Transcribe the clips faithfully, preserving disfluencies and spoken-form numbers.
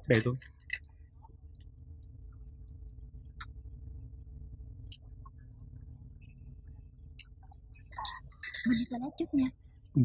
Để tôi. Mình đi toilet chút nha. Ừ.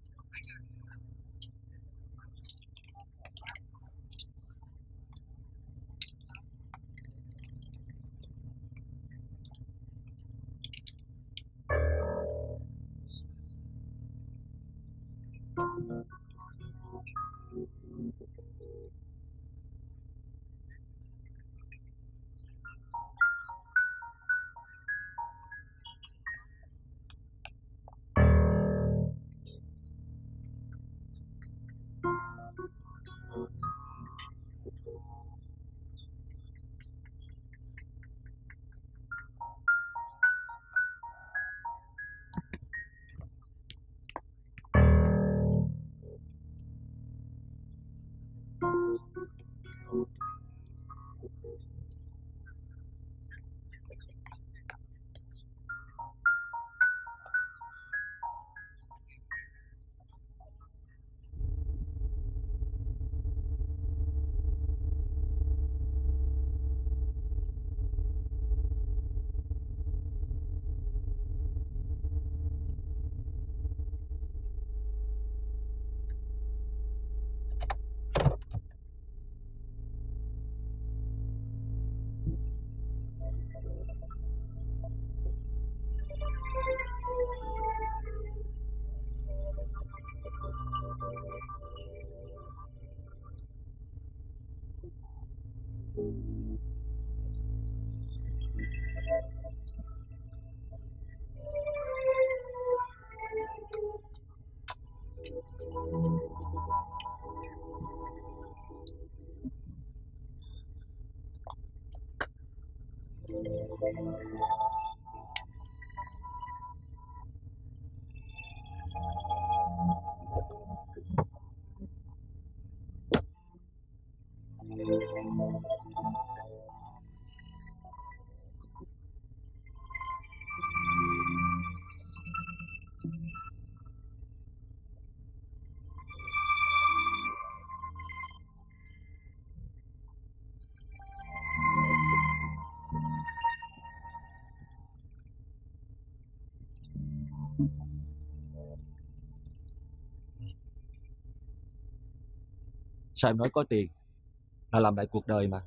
Sao em nói có tiền là làm lại cuộc đời mà.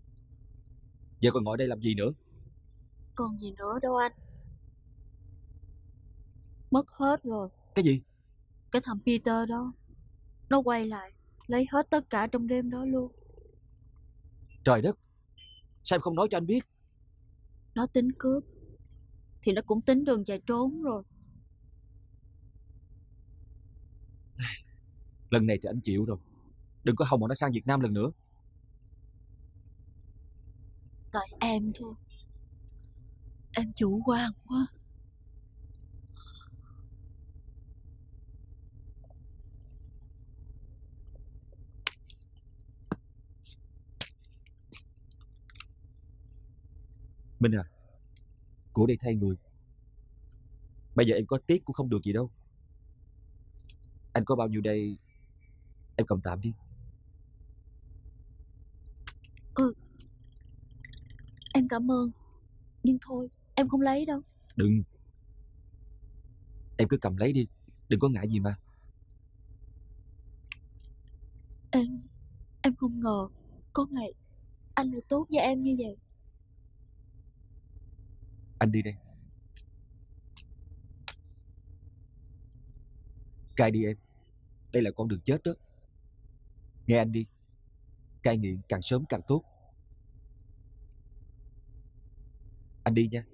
Giờ còn ngồi đây làm gì nữa? Còn gì nữa đâu anh. Mất hết rồi. Cái gì? Cái thằng Peter đó, nó quay lại lấy hết tất cả trong đêm đó luôn. Trời đất, sao em không nói cho anh biết? Nó tính cướp thì nó cũng tính đường chạy trốn rồi. Lần này thì anh chịu rồi. Đừng có hòng mà nó sang Việt Nam lần nữa. Tại em thôi. Em chủ quan quá. Minh à, của đây thay người. Bây giờ em có tiếc cũng không được gì đâu. Anh có bao nhiêu đây em cầm tạm đi. Ừ, em cảm ơn. Nhưng thôi, em không lấy đâu. Đừng. Em cứ cầm lấy đi, đừng có ngại gì mà. Em Em không ngờ có ngày anh lại tốt với em như vậy. Anh đi đây. Cai đi em. Đây là con đường chết đó. Nghe anh đi. Cai nghiện càng sớm càng tốt. Anh đi nha.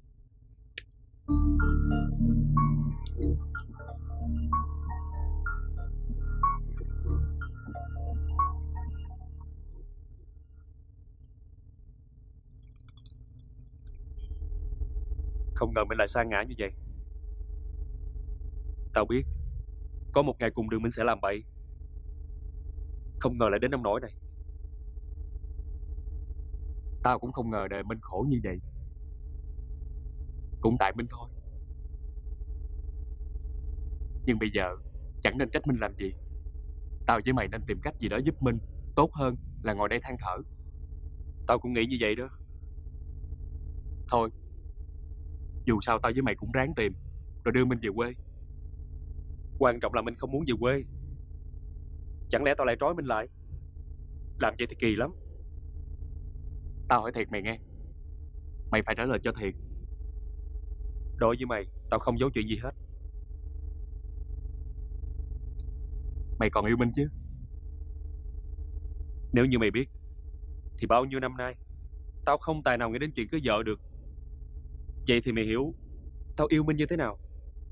Không ngờ mình lại sa ngã như vậy. Tao biết có một ngày cùng đường mình sẽ làm bậy. Không ngờ lại đến nông nỗi này. Tao cũng không ngờ đời Minh khổ như vậy. Cũng tại Minh thôi. Nhưng bây giờ chẳng nên trách Minh làm gì. Tao với mày nên tìm cách gì đó giúp Minh tốt hơn là ngồi đây than thở. Tao cũng nghĩ như vậy đó. Thôi, dù sao tao với mày cũng ráng tìm rồi đưa Minh về quê. Quan trọng là Minh không muốn về quê. Chẳng lẽ tao lại trói Minh lại? Làm vậy thì kỳ lắm. Tao hỏi thiệt mày nghe, mày phải trả lời cho thiệt. Đối với mày, tao không giấu chuyện gì hết. Mày còn yêu Minh chứ? Nếu như mày biết thì bao nhiêu năm nay tao không tài nào nghĩ đến chuyện cưới vợ được. Vậy thì mày hiểu tao yêu Minh như thế nào.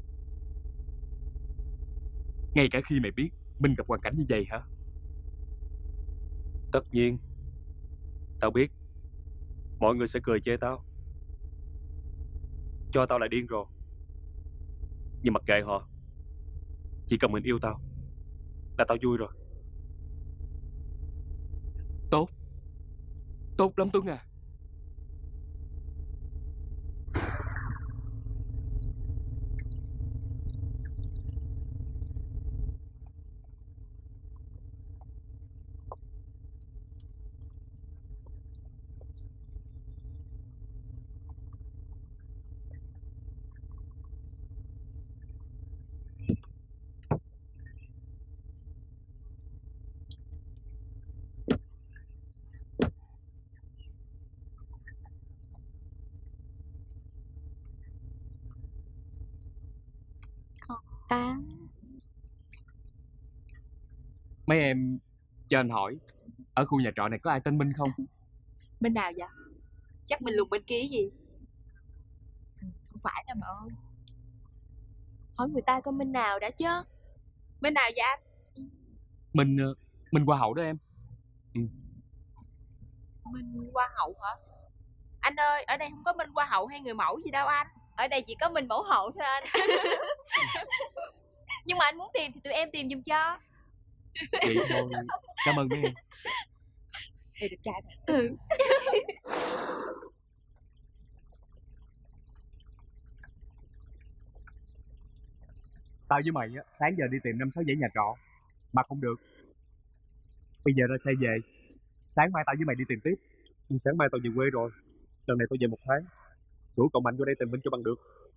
Ngay cả khi mày biết Minh gặp hoàn cảnh như vậy hả? Tất nhiên. Tao biết mọi người sẽ cười chê tao, cho tao là điên rồ. Nhưng mặc kệ họ, chỉ cần mình yêu tao là tao vui rồi. Tốt. Tốt lắm Tuấn à. Ta Mấy em cho anh hỏi, ở khu nhà trọ này có ai tên Minh không? bên nào vậy? Chắc mình lùng bên kia gì. Không phải đâu mà ơi. Hỏi người ta coi Minh nào đã chứ. Bên nào vậy anh? Minh Minh Hoa Hậu đó em. Ừ. Minh Hoa Hậu hả? Anh ơi, ở đây không có Minh Hoa Hậu hay người mẫu gì đâu anh. Ở đây chỉ có Minh Mẫu Hậu thôi anh. Nhưng mà anh muốn tìm thì tụi em tìm giùm cho. Vậy thôi. Cảm ơn mấy em. Để được trai mà. Ừ. Tao với mày á, sáng giờ đi tìm năm sáu dãy nhà trọ mà không được. Bây giờ ra xe về, sáng mai tao với mày đi tìm tiếp. Nhưng sáng mai tao về quê rồi. Lần này tao về một tháng. Rủ cậu Mạnh vô đây tìm Minh cho bằng được.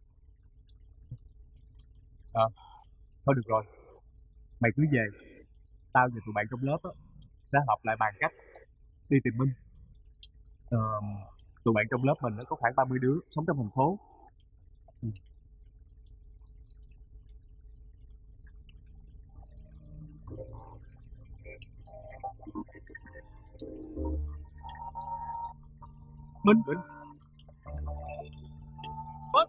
À, thôi được rồi. Mày cứ về. Tao và tụi bạn trong lớp á sẽ họp lại bàn cách đi tìm Minh. Ờ, tụi bạn trong lớp mình nó có khoảng ba mươi đứa sống trong thành phố. Ừ. Minh Minh Minh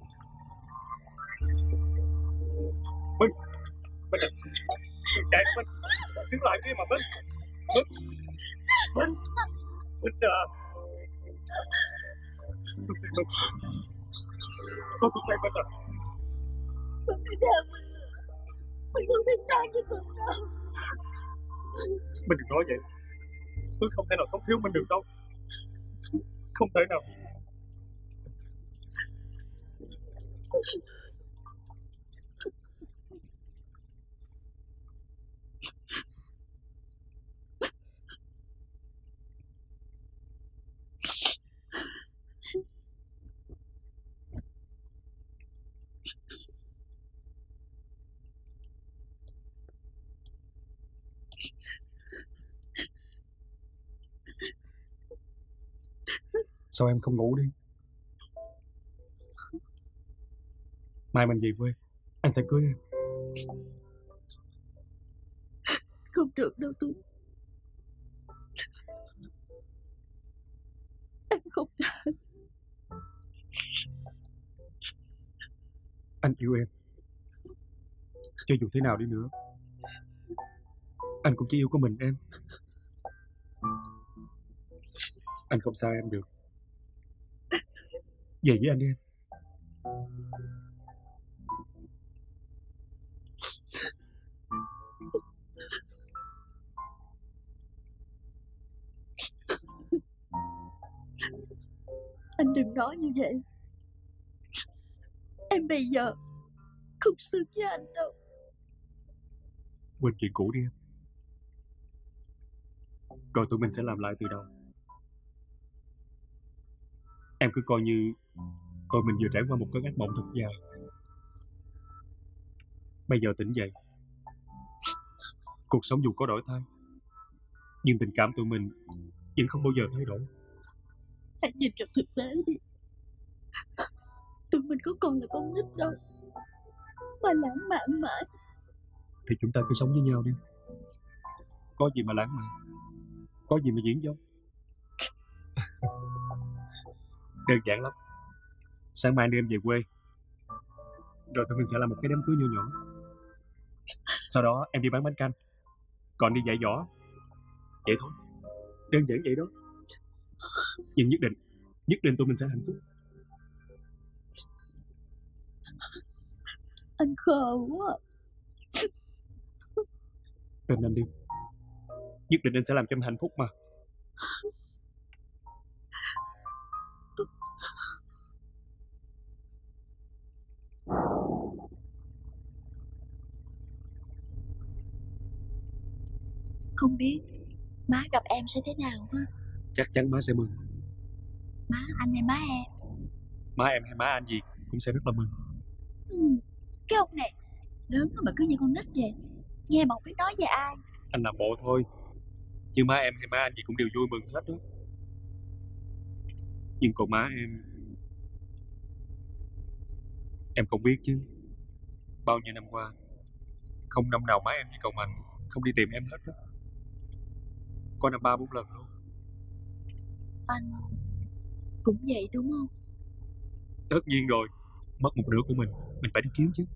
Minh Minh Đừng chạy Minh, đứng lại đi mà Minh. Minh Minh Minh à. Tôi tìm Minh. Có tôi quen Minh à. Tôi đi theo Minh. Mình không xứng đáng với tôi đâu. Mình đừng nói vậy. Tôi không thể nào sống thiếu Minh được đâu. Không thể nào. Sao em không ngủ đi? Mai mình về quê, anh sẽ cưới em. Không được đâu Tuấn. Em không thể. Anh yêu em. Cho dù thế nào đi nữa, anh cũng chỉ yêu có mình em. Anh không xa em được. Về với anh đi em. Anh đừng nói như vậy. Em bây giờ không xứng với anh đâu. Quên chuyện cũ đi em. rồi tụi mình sẽ làm lại từ đầu. Em cứ coi như tụi mình vừa trải qua một cơn ác mộng thật dài. Bây giờ tỉnh dậy, cuộc sống dù có đổi thay, nhưng tình cảm tụi mình vẫn không bao giờ thay đổi. Hãy nhìn vào thực tế đi. Tụi mình có còn là con nít đâu mà lãng mạn mãi. Thì chúng ta cứ sống với nhau đi. Có gì mà lãng mạn, có gì mà diễn dông. Đơn giản lắm. Sáng mai đưa em về quê, rồi tụi mình sẽ làm một cái đám cưới nhỏ nhỏ. Sau đó em đi bán bánh canh, còn đi dạy võ. Vậy thôi, đơn giản vậy đó. Nhưng nhất định, nhất định tụi mình sẽ hạnh phúc. Anh khờ quá. Tin anh đi, nhất định anh sẽ làm cho em hạnh phúc mà. Không biết má gặp em sẽ thế nào ha? Chắc chắn má sẽ mừng. Má anh hay má em? Má em hay má anh gì cũng sẽ rất là mừng. Ừ. Cái ông này lớn rồi mà cứ như con nít vậy, nghe mà không biết nói về ai. Anh làm bộ thôi, chứ má em hay má anh gì cũng đều vui mừng hết đó. Nhưng còn má em, em không biết chứ, bao nhiêu năm qua không năm nào má em đi cầu mạnh không đi tìm em hết đó. Có năm ba bốn lần luôn. Anh cũng vậy đúng không? Tất nhiên rồi, mất một nửa của mình, mình phải đi kiếm chứ.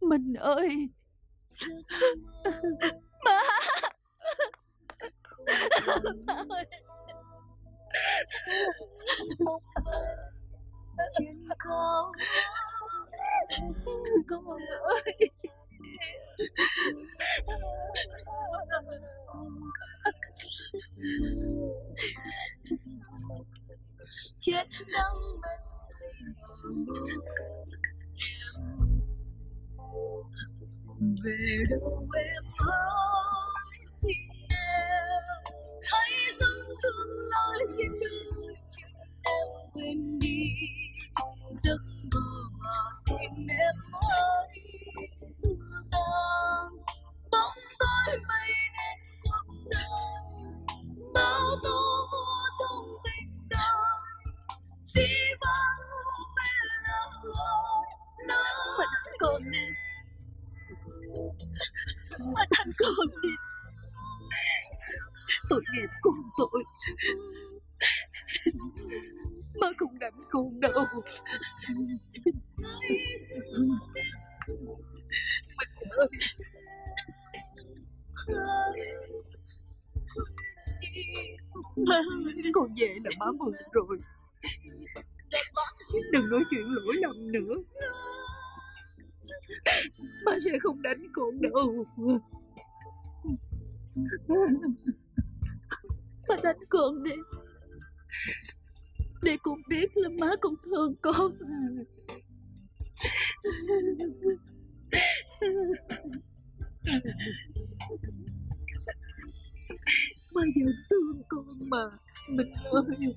Mình ơi. Má. Má ơi. Trên con. Con ơi. Chết nắng bên dây về đâu em ơi, xin em hãy dâng tương lai trên đời chứ em quên đi giấc mơ mà xin em ơi xưa tan bóng tối mây đen cuộc đời bao tố hoa trong tình đời dĩ vãng bên lời nói mà đánh con đi, mà đánh con đi, tội nghiệp con tội, má không đánh con đâu. Mình ơi. Má, con về là má mừng rồi. Đừng nói chuyện lỗi lầm nữa. Má sẽ không đánh con đâu. Má đánh con đi, để con biết là má con thương con. Má vẫn thương con mà, mình ơi.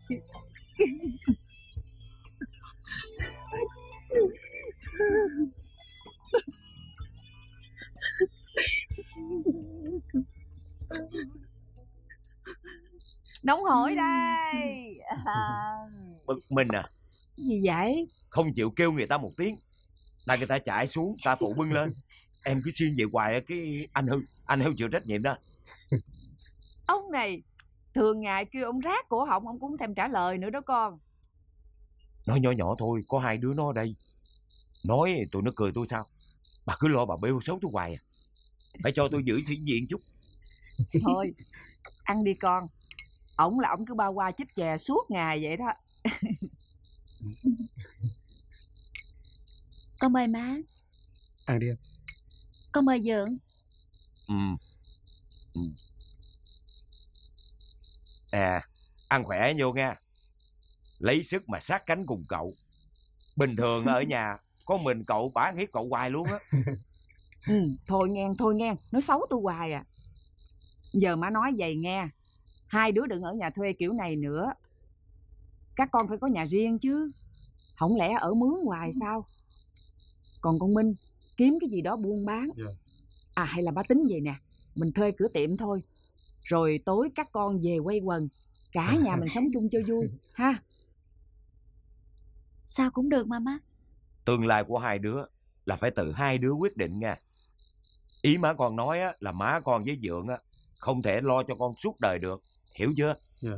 Nóng hổi đây. À... Bực mình à? Gì vậy? Không chịu kêu người ta một tiếng, là người ta chạy xuống, ta phụ bưng lên. Em cứ xin vậy hoài, cái anh hư, anh hư chịu trách nhiệm đó. Ông này thường ngày kêu ông rát cổ họng, ông cũng không thèm trả lời nữa đó con. Nói nhỏ nhỏ thôi, có hai đứa nó ở đây, nói tụi nó cười tôi sao? Bà cứ lo bà bêu xấu tôi hoài à. Phải cho tôi giữ sĩ diện chút. Thôi ăn đi con. Ổng là ổng cứ bao qua chích chè suốt ngày vậy đó. Con mời má. Ăn đi em. Con mời Dượng. Ừ. Ừ. À, ăn khỏe vô nha. Lấy sức mà sát cánh cùng cậu. Bình thường ở nhà có mình cậu bả hiếp cậu hoài luôn á. Ừ, thôi nghe, thôi nghe, nói xấu tôi hoài à. Giờ má nói vậy nghe, hai đứa đừng ở nhà thuê kiểu này nữa. Các con phải có nhà riêng chứ, không lẽ ở mướn hoài sao? Còn con Minh, kiếm cái gì đó buôn bán. Yeah. À hay là bá tính vậy nè, mình thuê cửa tiệm thôi, rồi tối các con về quây quần, cả nhà mình sống chung cho vui ha. Sao cũng được mà má. Tương lai của hai đứa là phải tự hai đứa quyết định nha. Ý má con nói á, là má con với Dượng á, không thể lo cho con suốt đời được, hiểu chưa? Yeah.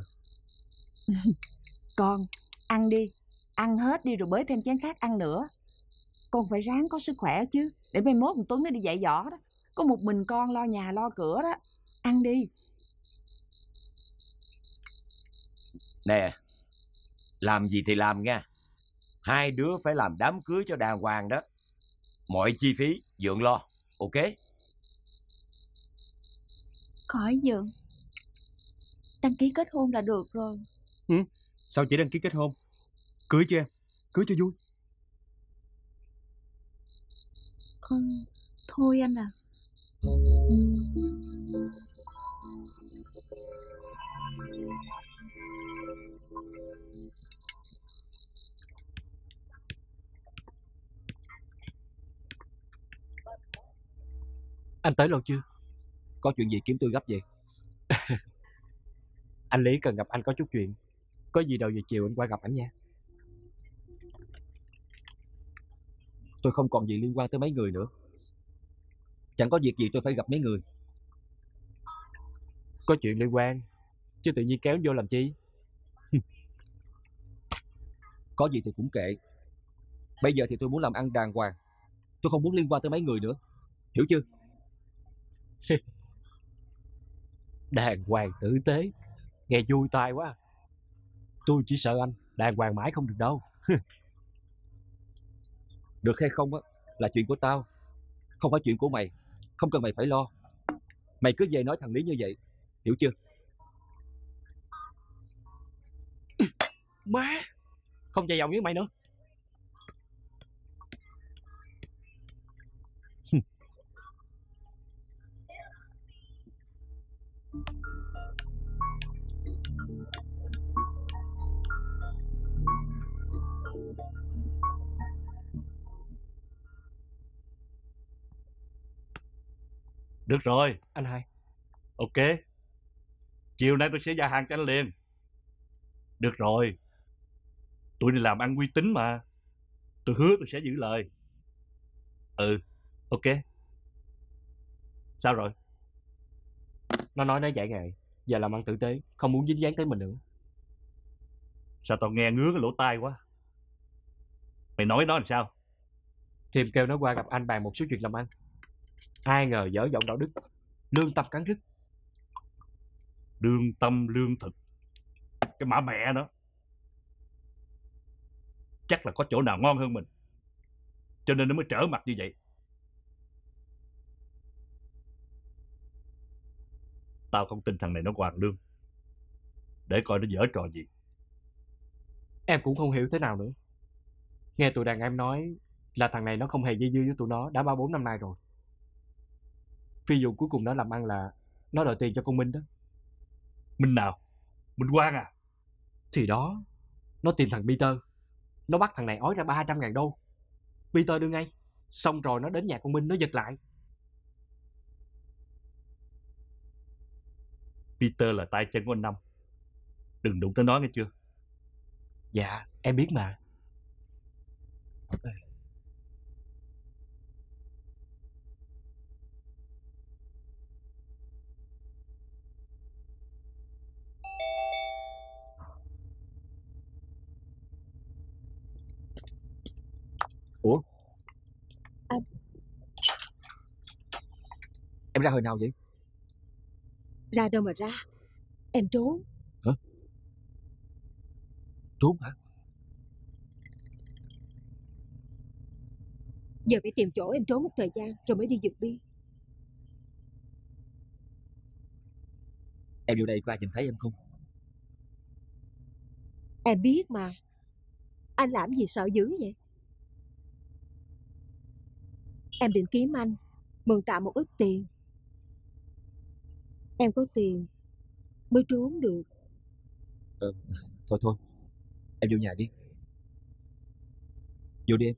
Con ăn đi, ăn hết đi rồi bới thêm chén khác ăn nữa. Con phải ráng có sức khỏe chứ, để mai mốt một Tuấn nó đi dạy võ đó, có một mình con lo nhà lo cửa đó. Ăn đi. Nè, làm gì thì làm nha. Hai đứa phải làm đám cưới cho đàng hoàng đó. Mọi chi phí Dượng lo, ok? Khỏi Dượng, đăng ký kết hôn là được rồi. Ừ, sao chỉ đăng ký kết hôn? Cưới chứ em, cưới cho vui. Ừ, thôi anh à. Anh tới lâu chưa? Có chuyện gì kiếm tôi gấp vậy? Anh Lý cần gặp anh có chút chuyện. Có gì đầu giờ chiều anh qua gặp anh nha. Tôi không còn gì liên quan tới mấy người nữa. Chẳng có việc gì tôi phải gặp mấy người. Có chuyện liên quan, chứ tự nhiên kéo vô làm chi? Có gì thì cũng kệ. Bây giờ thì tôi muốn làm ăn đàng hoàng, Tôi không muốn liên quan tới mấy người nữa, hiểu chưa? Đàng hoàng tử tế, nghe vui tai quá. Tôi chỉ sợ anh đàng hoàng mãi không được đâu. Được hay không á là chuyện của tao, không phải chuyện của mày. Không cần mày phải lo. Mày cứ về nói thằng Lý như vậy, hiểu chưa? Má, không dài dòng với mày nữa. Được rồi, Anh hai. ok. Chiều nay tôi sẽ giao hàng cho anh liền. Được rồi. Tôi đi làm ăn uy tín mà. Tôi hứa tôi sẽ giữ lời. Ừ, ok. Sao rồi? Nó nói nó giải nghệ, giờ làm ăn tử tế, không muốn dính dáng tới mình nữa. Sao tao nghe ngứa cái lỗ tai quá. Mày nói nó làm sao? Thiềm kêu nó qua gặp anh bàn một số chuyện làm ăn. Ai ngờ dở giọng đạo đức, lương tâm cắn rứt. Lương tâm lương thực. Cái mã mẹ nó. Chắc là có chỗ nào ngon hơn mình, cho nên nó mới trở mặt như vậy. Tao không tin thằng này nó hoàn lương. Để coi nó dở trò gì. Em cũng không hiểu thế nào nữa. Nghe tụi đàn em nói là thằng này nó không hề dây dưa với tụi nó đã ba bốn năm nay rồi. Phi vụ cuối cùng nó làm ăn là nó đòi tiền cho con Minh đó. Minh nào? Minh Quang à? Thì đó, nó tìm thằng Peter. Nó bắt thằng này ói ra ba trăm ngàn đô. Peter đưa ngay. Xong rồi nó đến nhà con Minh nó giật lại. Peter là tay chân của anh Năm. Đừng đụng tới nó nghe chưa? Dạ, em biết mà. Ủa? Anh. Em ra hồi nào vậy? Ra đâu mà ra? Em trốn. Hả? Trốn hả? Giờ phải tìm chỗ em trốn một thời gian rồi mới đi giật Bi. Em vô đây có ai nhìn thấy em không? Em biết mà. Anh làm gì sợ dữ vậy? Em định kiếm anh, mượn tạm một ít tiền. Em có tiền mới trốn được. Ờ, thôi thôi, em vô nhà đi. Vô đi em.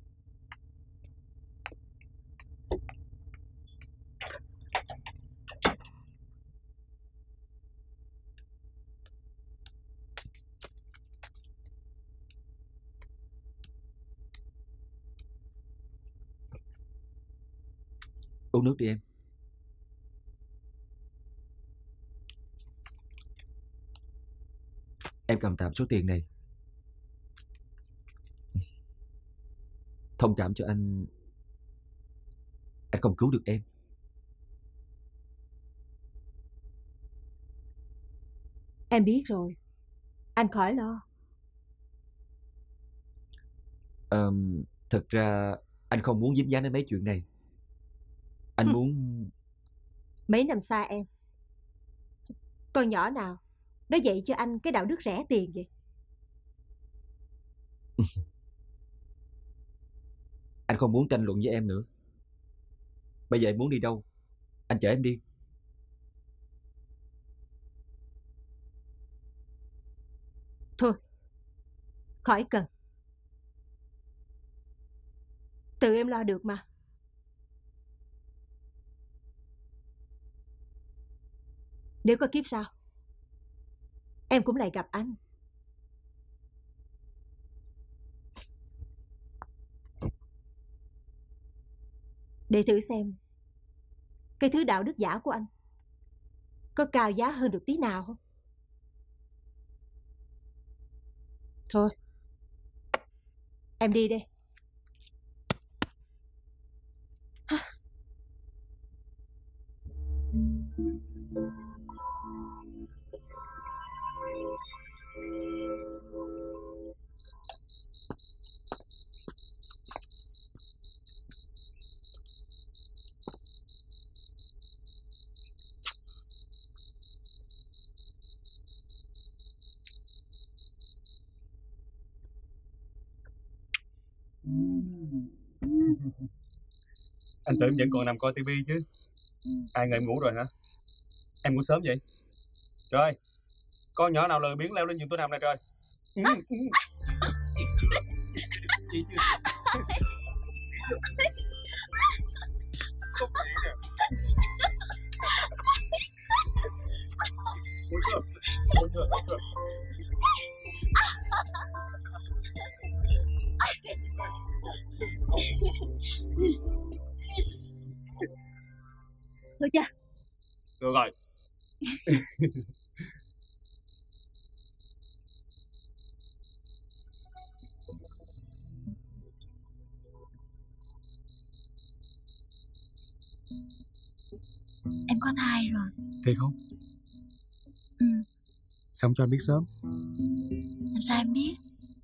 Uống nước đi em. Em cầm tạm số tiền này. Thông cảm cho anh. Anh không cứu được em. Em biết rồi. Anh khỏi lo. Ờ, thật ra anh không muốn dính dáng đến mấy chuyện này. Anh Hừm. muốn... Mấy năm xa em, con nhỏ nào nó dạy cho anh cái đạo đức rẻ tiền vậy? Anh không muốn tranh luận với em nữa. Bây giờ em muốn đi đâu, anh chở em đi. Thôi, khỏi cần. Tự em lo được mà. Nếu có kiếp sau, em cũng lại gặp anh. Để thử xem cái thứ đạo đức giả của anh có cao giá hơn được tí nào không? Thôi, em đi đi. Anh tưởng vẫn còn nằm coi tivi chứ. Ai ngờ em ngủ rồi hả? Em ngủ sớm vậy? Trời, con nhỏ nào lười biếng leo lên giường tôi nằm này trời. Thôi cha. Được rồi. Em có thai rồi. Thiệt không? Ừ. Sao không cho anh biết sớm? Làm sao em biết?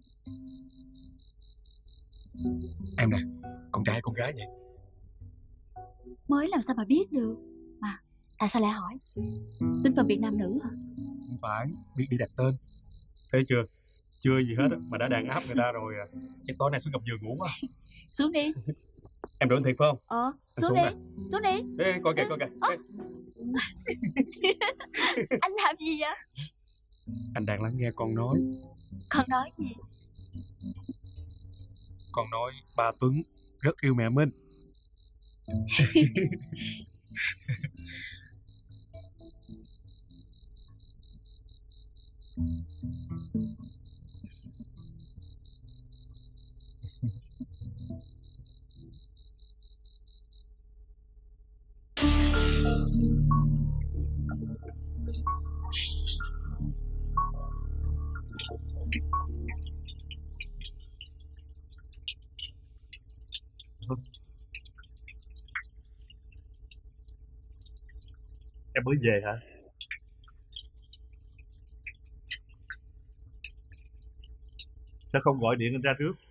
Em nè, con trai hay con gái vậy? Mới làm sao mà biết được. Mà tại sao lại hỏi? Tính phân biệt nam nữ hả? Không phải, biết đi đặt tên. Thấy chưa? Chưa gì hết á, mà đã đàn áp người ta rồi à. Chắc tối nay xuống gầm giường ngủ quá. Xuống đi. Em tưởng thiệt phải không? Ờ, Anh xuống xuống đi. nè. Xuống đi. Ê, coi kìa, coi kìa. Ê, Anh làm gì vậy? anh đang lắng nghe con nói. Con nói gì? Con nói ba Tuấn rất yêu mẹ Minh. Em mới về hả? Sao không gọi điện anh ra trước?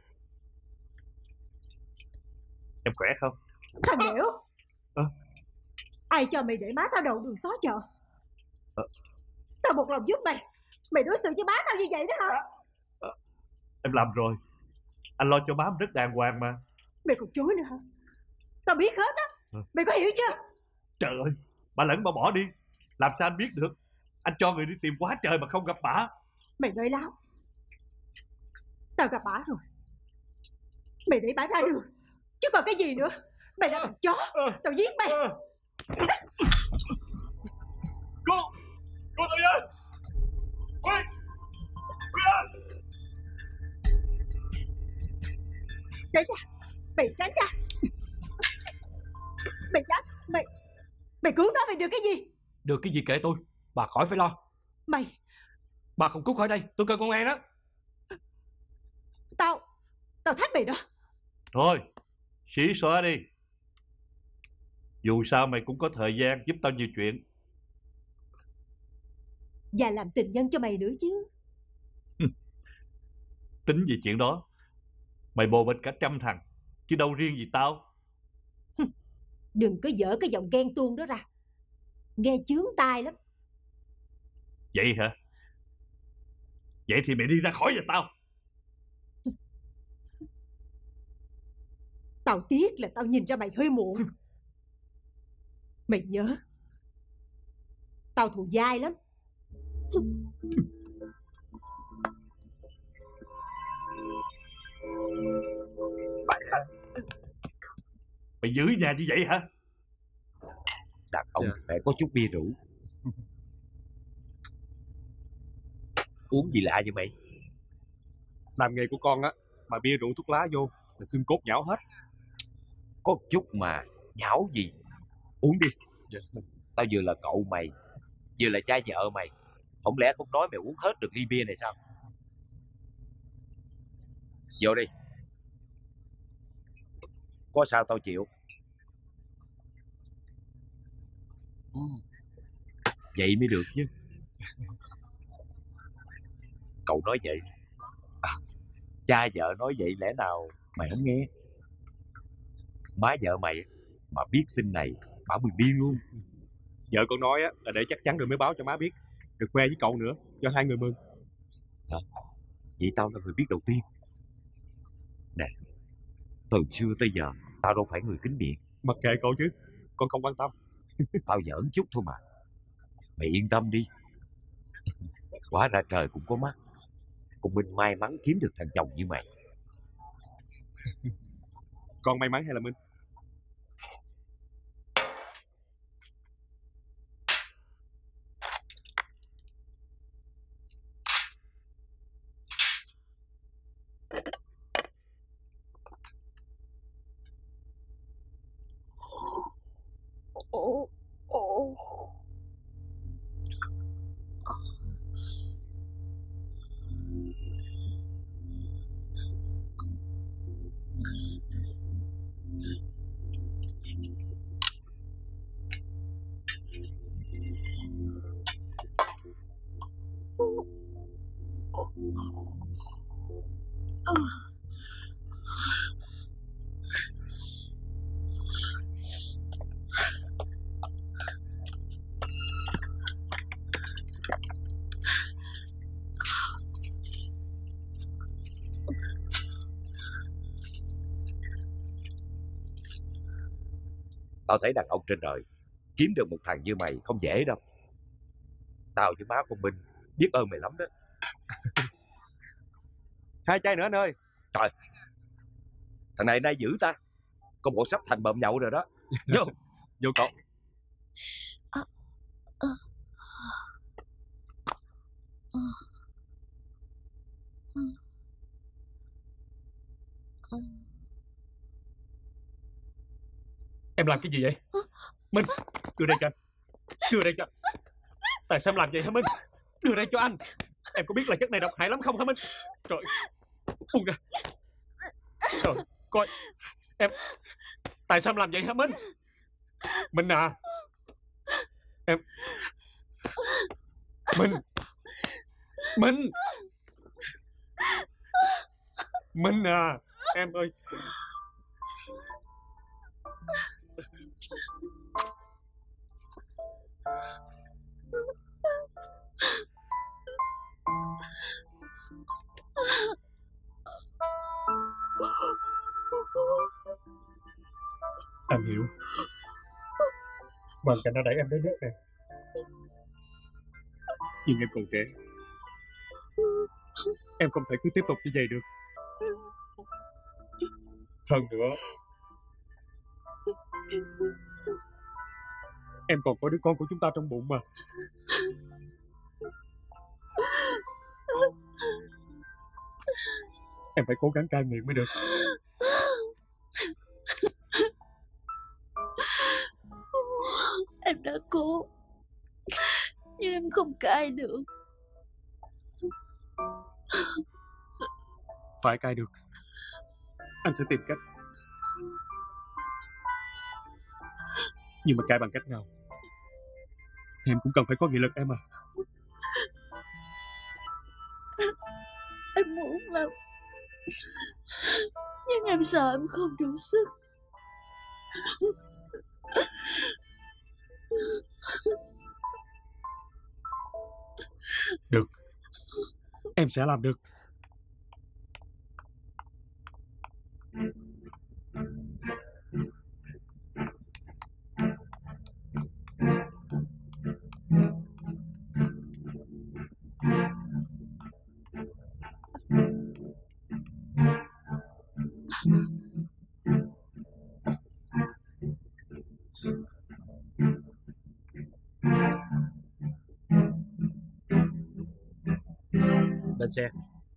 Em khỏe không? Thằng Điểu. À? Ai cho mày để má tao đậu đường xó chợ? À? Tao một lòng giúp mày. Mày đối xử với má tao như vậy đó hả? À, em làm rồi. Anh lo cho má rất đàng hoàng mà. Mày còn chối nữa hả? Tao biết hết á. À? Mày có hiểu chưa? Trời ơi, bà lẫn bà bỏ đi. Làm sao anh biết được? Anh cho người đi tìm quá trời mà không gặp bà. Mày nói láo. Tao gặp bà rồi. Mày để bà ra đường. Chứ còn cái gì nữa. Mày là thằng chó. Tao giết mày. Cô Cô tự ơi. Ôi Ôi Tránh ra. Mày tránh ra. Mày dám. Mày Mày cứu nó mày được cái gì? Được cái gì kệ tôi. Bà khỏi phải lo. Mày Bà không cứu khỏi đây, tôi kêu công an đó. Tao Tao thách mày đó. Thôi, xí xóa đi. Dù sao mày cũng có thời gian giúp tao nhiều chuyện. Và làm tình nhân cho mày nữa chứ. Tính về chuyện đó, mày bồ bịch cả trăm thằng, chứ đâu riêng gì tao. Đừng có dở cái giọng ghen tuông đó ra. Nghe chướng tai lắm. Vậy hả? Vậy thì mày đi ra khỏi nhà tao. Tao tiếc là tao nhìn ra mày hơi muộn. Mày nhớ, tao thù dai lắm. Mày giữ nhà như vậy hả? Đàn ông Dạ. thì phải có chút bia rượu. Uống gì lạ vậy mày? Làm nghề của con á, mà bia rượu thuốc lá vô là xương cốt nhão hết. Có chút mà nhão gì. Uống đi. Dạ. Tao vừa là cậu mày, vừa là cha vợ mày. Không lẽ không nói mày uống hết được ly bia này sao? Vô đi. Có sao tao chịu. Ừ. Vậy mới được chứ. Cậu nói vậy à, cha vợ nói vậy lẽ nào mày không nghe? Má vợ mày mà biết tin này bà mười điên luôn. Vợ con nói á là để chắc chắn rồi mới báo cho má biết, được khoe với cậu nữa, cho hai người mừng. À, vậy tao là người biết đầu tiên. Nè, Từ xưa tới giờ tao đâu phải người kín miệng. Mặc kệ cậu chứ, con không quan tâm. Tao giỡn chút thôi mà. Mày yên tâm đi. Hóa ra trời cũng có mắt. Con Minh may mắn kiếm được thằng chồng như mày. Con may mắn hay là Minh? Ồ, ồ. Tao thấy đàn ông trên đời kiếm được một thằng như mày không dễ đâu. Tao với má con Minh biết ơn mày lắm đó. Hai chai nữa anh ơi. Trời, thằng này nay dữ ta. Con bộ sắp thành bợm nhậu rồi đó. Vô. Vô cậu. À, à, à, à. Em làm cái gì vậy? Minh, đưa đây cho anh. Đưa đây cho anh. Tại sao em làm vậy hả Minh? Đưa đây cho anh. Em có biết là chất này độc hại lắm không hả Minh? Trời, buông ra. Trời, coi. Em... Tại sao em làm vậy hả Minh? Minh à. Em... Minh. Minh. Minh à. Em ơi. Anh hiểu. Hoàn cảnh đã đẩy em đến nước này. Nhưng em còn trẻ. Em không thể cứ tiếp tục như vậy được. Hơn nữa, em còn có đứa con của chúng ta trong bụng mà. Em phải cố gắng cai nghiện mới được. Em đã cố, nhưng em không cai được. Phải cai được. Anh sẽ tìm cách. Nhưng mà cai bằng cách nào thì em cũng cần phải có nghị lực em à. Em muốn lắm, nhưng em sợ em không đủ sức. Được, em sẽ làm được. Lên xe.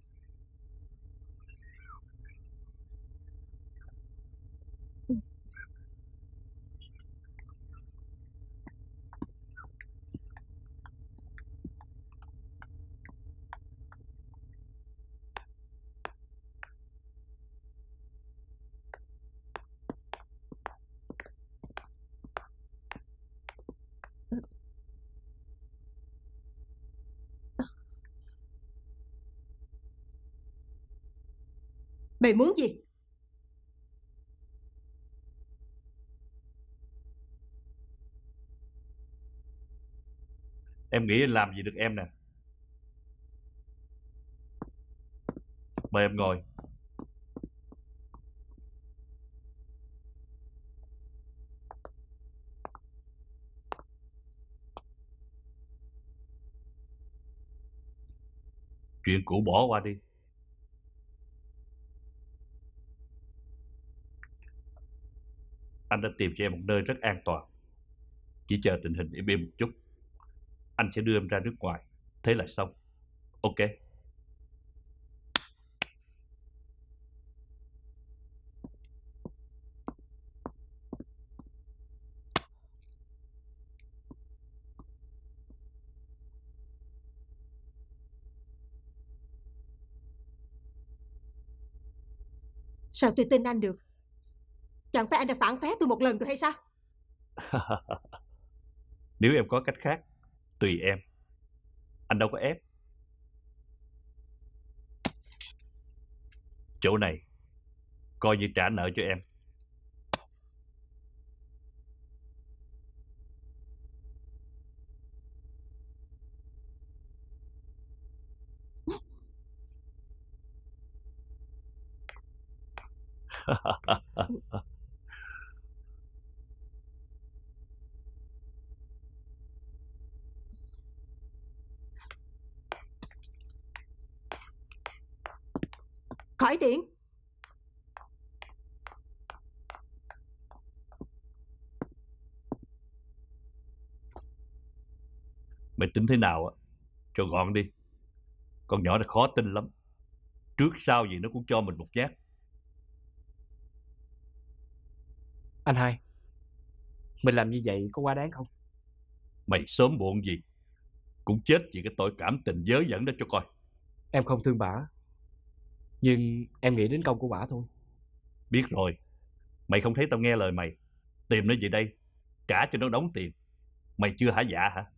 Mày muốn gì? Em nghĩ anh làm gì được em nè. Mời em ngồi. Chuyện cũ bỏ qua đi. Anh đã tìm cho em một nơi rất an toàn. Chỉ chờ tình hình im im một chút, anh sẽ đưa em ra nước ngoài. Thế là xong. Ok. Sao tôi tin anh được? Chẳng phải anh đã phản phé tôi một lần rồi hay sao? Nếu em có cách khác, tùy em. Anh đâu có ép. Chỗ này coi như trả nợ cho em. Khỏi tiền. Mày tính thế nào á, cho gọn đi. Con nhỏ này khó tin lắm. Trước sau gì nó cũng cho mình một nhát. Anh hai, mình làm như vậy có quá đáng không? Mày sớm muộn gì cũng chết vì cái tội cảm tình dớ dẫn đó cho coi. Em không thương bả, nhưng em nghĩ đến công của bả thôi. Biết rồi. Mày không thấy tao nghe lời mày tìm nó về đây trả cho nó đóng tiền. Mày chưa hả dạ hả?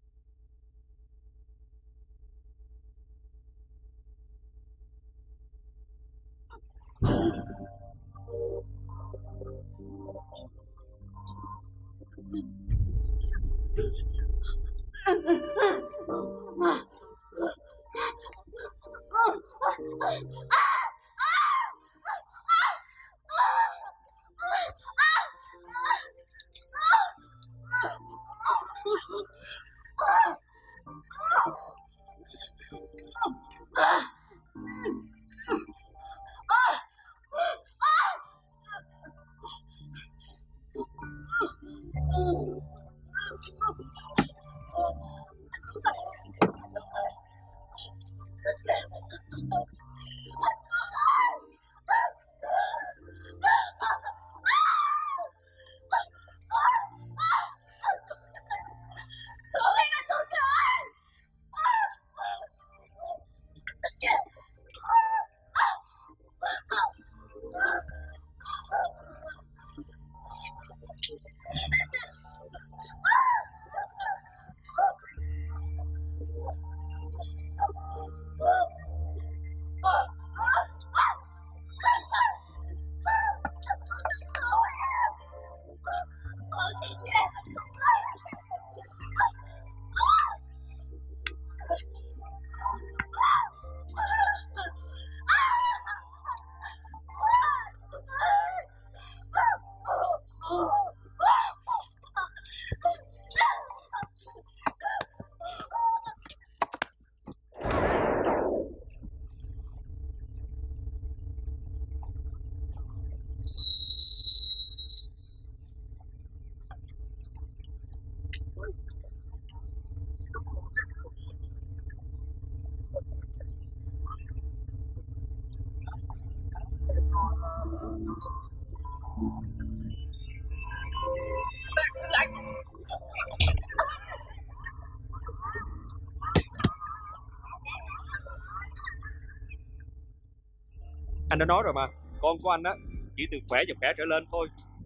Anh đã nói rồi mà, con của anh á chỉ từ khỏe và khỏe trở lên thôi.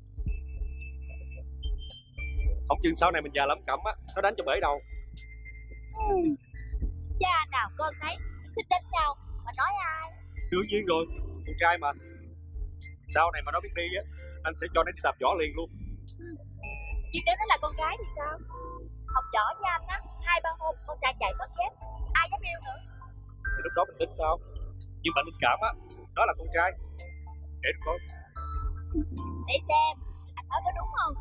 Không chừng sau này mình già lắm cẩm á, nó đánh cho bể đầu. Ừ. Cha nào con nấy thích đánh nhau mà nói ai? Đương nhiên rồi, con trai mà. Sau này mà nó biết đi á, anh sẽ cho nó đi tập võ liền luôn. Ừ. Nhưng nếu nó là con gái thì sao? Học võ với anh á, hai ba hôm con trai chạy mất dép, ai dám yêu nữa? Thì lúc đó mình tính sao? Nhưng mà linh cảm á, đó là con trai. Để được coi. Để xem, anh nói có đúng không?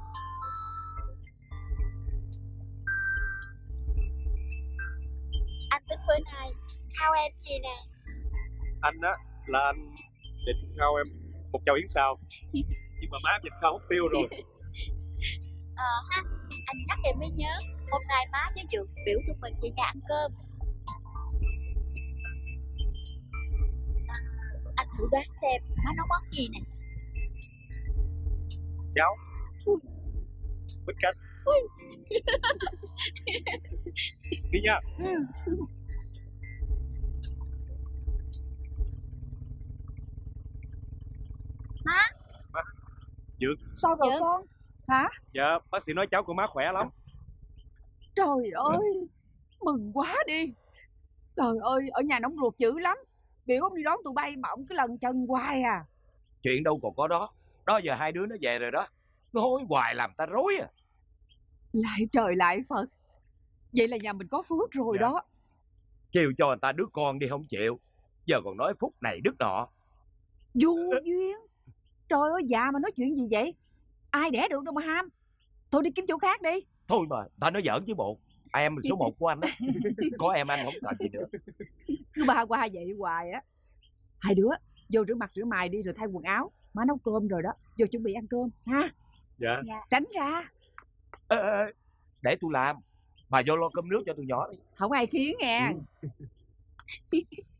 Anh tính bữa nay khao em gì nè? Anh á là anh định khao em một chầu yến xào, nhưng mà má em dịch khao hút tiêu rồi. Ờ ha, anh nhắc em mới nhớ, hôm nay má với Dượng biểu tụi mình về nhà ăn cơm. À, anh thử đoán xem má nấu món gì nè. Cháo bít canh. Đi nha. Ừ. Má. Má. Dượng. Sao rồi Dượng. con? Hả? Dạ bác sĩ nói cháu của má khỏe lắm. Trời ơi, mừng quá đi. Trời ơi, ở nhà nóng ruột dữ lắm. Biểu ông đi đón tụi bay mà ông cứ lần chân hoài à. Chuyện đâu còn có đó. Đó giờ hai đứa nó về rồi đó. Nó hối hoài làm ta rối à. Lại trời lại Phật. Vậy là nhà mình có phước rồi Dạ. đó. Kêu cho người ta đứa con đi không chịu. Giờ còn nói phúc này đức nọ. Vô duyên. Trời ơi, già mà nói chuyện gì vậy? Ai đẻ được đâu mà ham. Thôi đi kiếm chỗ khác đi. Thôi mà, ta nói giỡn chứ bộ. Em số một của anh đó. Có em anh không cần gì nữa. Cứ ba qua vậy hoài á. Hai đứa vô rửa mặt rửa mày đi rồi thay quần áo. Má nấu cơm rồi đó. Vô chuẩn bị ăn cơm ha. Dạ. Tránh ra. Ê, ê, ê, để tôi làm. Bà vô lo cơm nước cho tụi nhỏ đi. Không ai khiến nghe. Ừ.